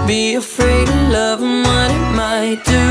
be afraid of love and what it might do.